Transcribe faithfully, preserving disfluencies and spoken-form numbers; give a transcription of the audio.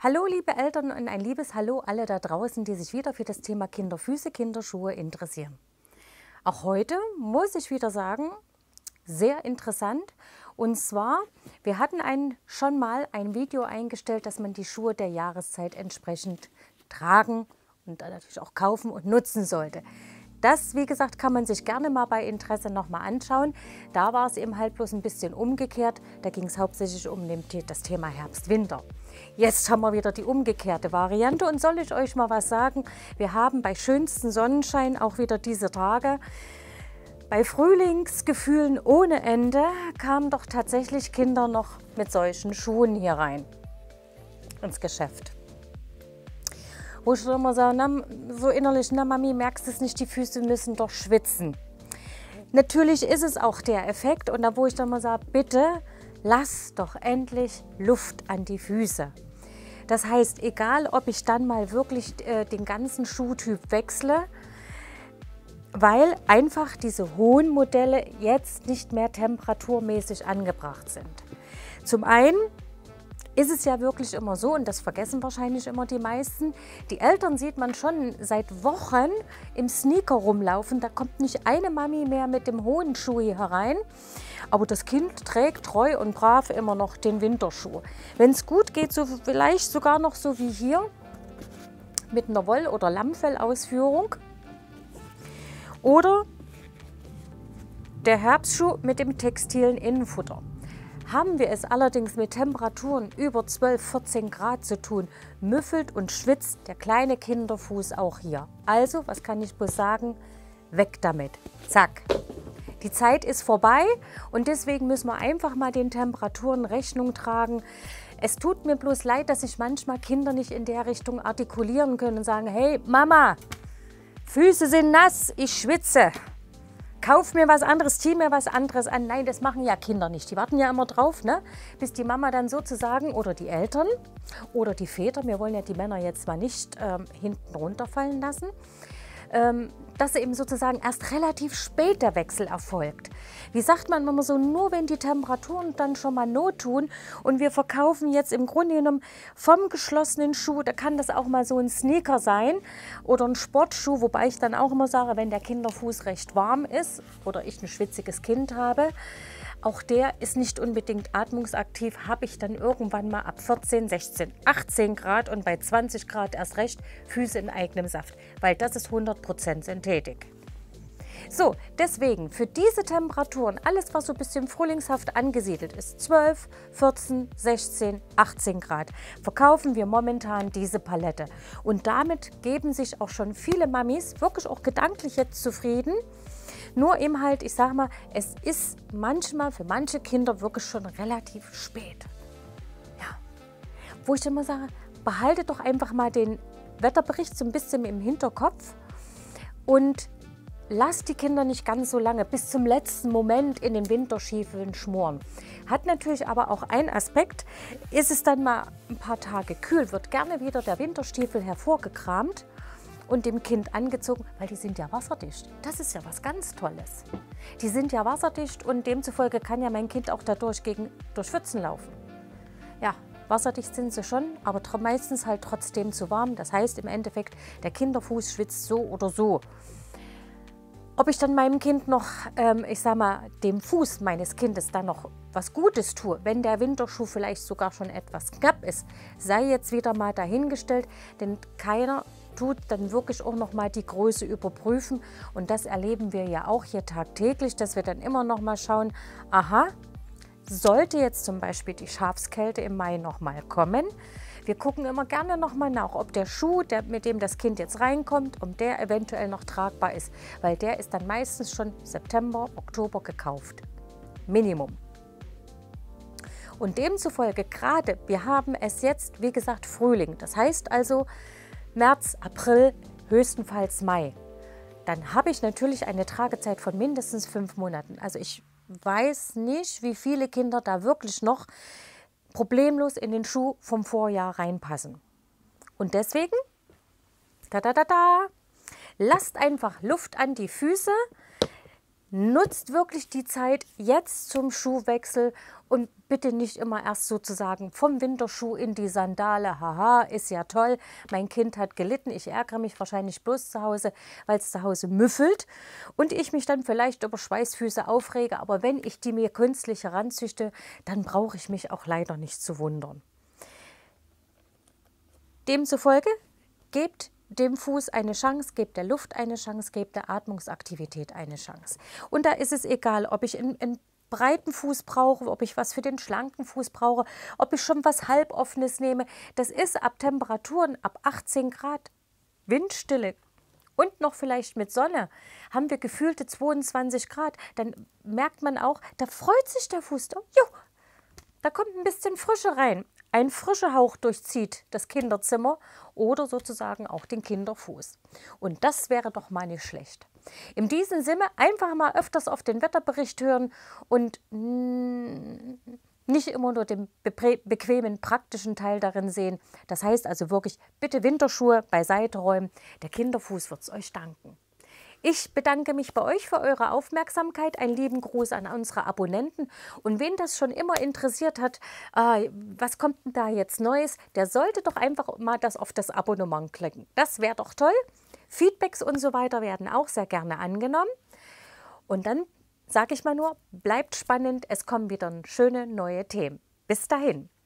Hallo liebe Eltern und ein liebes Hallo alle da draußen, die sich wieder für das Thema Kinderfüße, Kinderschuhe interessieren. Auch heute muss ich wieder sagen, sehr interessant. Und zwar, wir hatten ein, schon mal ein Video eingestellt, dass man die Schuhe der Jahreszeit entsprechend tragen und dann natürlich auch kaufen und nutzen sollte. Das, wie gesagt, kann man sich gerne mal bei Interesse nochmal anschauen. Da war es eben halt bloß ein bisschen umgekehrt. Da ging es hauptsächlich um das Thema Herbst-Winter. Jetzt haben wir wieder die umgekehrte Variante und soll ich euch mal was sagen? Wir haben bei schönstem Sonnenschein auch wieder diese Tage. Bei Frühlingsgefühlen ohne Ende kamen doch tatsächlich Kinder noch mit solchen Schuhen hier rein ins Geschäft. Wo ich immer sage, na, so innerlich, na Mami, merkst du es nicht, die Füße müssen doch schwitzen. Natürlich ist es auch der Effekt und da wo ich dann mal sage, bitte lass doch endlich Luft an die Füße. Das heißt, egal ob ich dann mal wirklich äh, den ganzen Schuhtyp wechsle, weil einfach diese hohen Modelle jetzt nicht mehr temperaturmäßig angebracht sind. Zum einen ist es ja wirklich immer so, und das vergessen wahrscheinlich immer die meisten, die Eltern sieht man schon seit Wochen im Sneaker rumlaufen, da kommt nicht eine Mami mehr mit dem hohen Schuh hier herein, aber das Kind trägt treu und brav immer noch den Winterschuh. Wenn es gut geht, so vielleicht sogar noch so wie hier, mit einer Woll- oder Lammfell-Ausführung. Oder der Herbstschuh mit dem textilen Innenfutter. Haben wir es allerdings mit Temperaturen über zwölf, vierzehn Grad zu tun, müffelt und schwitzt der kleine Kinderfuß auch hier. Also, was kann ich bloß sagen? Weg damit. Zack. Die Zeit ist vorbei und deswegen müssen wir einfach mal den Temperaturen Rechnung tragen. Es tut mir bloß leid, dass sich manchmal Kinder nicht in der Richtung artikulieren können und sagen, hey Mama, Füße sind nass, ich schwitze. Kauf mir was anderes, zieh mir was anderes an. Nein, das machen ja Kinder nicht. Die warten ja immer drauf, ne? Bis die Mama dann sozusagen oder die Eltern oder die Väter, wir wollen ja die Männer jetzt mal nicht ähm, hinten runterfallen lassen, ähm, dass eben sozusagen erst relativ spät der Wechsel erfolgt. Wie sagt man immer so, nur wenn die Temperaturen dann schon mal Not tun und wir verkaufen jetzt im Grunde genommen vom geschlossenen Schuh, da kann das auch mal so ein Sneaker sein oder ein Sportschuh, wobei ich dann auch immer sage, wenn der Kinderfuß recht warm ist oder ich ein schwitziges Kind habe, auch der ist nicht unbedingt atmungsaktiv, habe ich dann irgendwann mal ab vierzehn, sechzehn, achtzehn Grad und bei zwanzig Grad erst recht Füße in eigenem Saft, weil das ist hundert Prozent synthetik. So, deswegen für diese Temperaturen, alles was so ein bisschen frühlingshaft angesiedelt ist, zwölf, vierzehn, sechzehn, achtzehn Grad, verkaufen wir momentan diese Palette. Und damit geben sich auch schon viele Mamis wirklich auch gedanklich jetzt zufrieden. Nur eben halt, ich sage mal, es ist manchmal für manche Kinder wirklich schon relativ spät. Ja, wo ich immer sage, behalte doch einfach mal den Wetterbericht so ein bisschen im Hinterkopf und lass die Kinder nicht ganz so lange bis zum letzten Moment in den Winterstiefeln schmoren. Hat natürlich aber auch einen Aspekt, ist es dann mal ein paar Tage kühl, wird gerne wieder der Winterstiefel hervorgekramt und dem Kind angezogen, weil die sind ja wasserdicht. Das ist ja was ganz Tolles. Die sind ja wasserdicht und demzufolge kann ja mein Kind auch dadurch gegen, durch Pfützen laufen. Ja, wasserdicht sind sie schon, aber meistens halt trotzdem zu warm. Das heißt im Endeffekt, der Kinderfuß schwitzt so oder so. Ob ich dann meinem Kind noch, ähm, ich sag mal, dem Fuß meines Kindes dann noch was Gutes tue, wenn der Winterschuh vielleicht sogar schon etwas knapp ist, sei jetzt wieder mal dahingestellt, denn keiner tut dann wirklich auch noch mal die Größe überprüfen und das erleben wir ja auch hier tagtäglich, dass wir dann immer noch mal schauen, aha, sollte jetzt zum Beispiel die Schafskälte im Mai noch mal kommen, wir gucken immer gerne noch mal nach, ob der Schuh, der, mit dem das Kind jetzt reinkommt, ob der eventuell noch tragbar ist, weil der ist dann meistens schon September, Oktober gekauft, Minimum. Und demzufolge gerade, wir haben es jetzt, wie gesagt, Frühling, das heißt also März, April, höchstenfalls Mai. Dann habe ich natürlich eine Tragezeit von mindestens fünf Monaten. Also ich weiß nicht, wie viele Kinder da wirklich noch problemlos in den Schuh vom Vorjahr reinpassen. Und deswegen, da, da, da, da, lasst einfach Luft an die Füße, nutzt wirklich die Zeit jetzt zum Schuhwechsel und bitte nicht immer erst sozusagen vom Winterschuh in die Sandale. Haha, ist ja toll, mein Kind hat gelitten, ich ärgere mich wahrscheinlich bloß zu Hause, weil es zu Hause müffelt und ich mich dann vielleicht über Schweißfüße aufrege. Aber wenn ich die mir künstlich heranzüchte, dann brauche ich mich auch leider nicht zu wundern. Demzufolge gebt dem Fuß eine Chance, gebt der Luft eine Chance, gebt der Atmungsaktivität eine Chance. Und da ist es egal, ob ich einen, einen breiten Fuß brauche, ob ich was für den schlanken Fuß brauche, ob ich schon was halboffenes nehme. Das ist ab Temperaturen ab achtzehn Grad, Windstille und noch vielleicht mit Sonne, haben wir gefühlte zweiundzwanzig Grad. Dann merkt man auch, da freut sich der Fuß. Jo, da kommt ein bisschen Frische rein. Ein frischer Hauch durchzieht das Kinderzimmer oder sozusagen auch den Kinderfuß. Und das wäre doch mal nicht schlecht. In diesem Sinne einfach mal öfters auf den Wetterbericht hören und nicht immer nur den bequemen, praktischen Teil darin sehen. Das heißt also wirklich, bitte Winterschuhe beiseite räumen. Der Kinderfuß wird es euch danken. Ich bedanke mich bei euch für eure Aufmerksamkeit. Einen lieben Gruß an unsere Abonnenten. Und wen das schon immer interessiert hat, äh, was kommt denn da jetzt Neues, der sollte doch einfach mal das auf das Abonnement klicken. Das wäre doch toll. Feedbacks und so weiter werden auch sehr gerne angenommen. Und dann sage ich mal nur, bleibt spannend, es kommen wieder schöne neue Themen. Bis dahin.